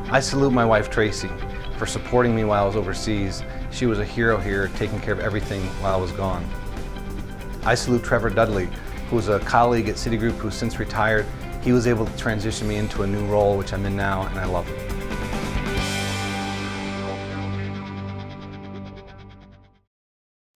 I salute my wife Tracy for supporting me while I was overseas. She was a hero here, taking care of everything while I was gone. I salute Trevor Dudley, who was a colleague at Citigroup who's since retired. He was able to transition me into a new role, which I'm in now, and I love it.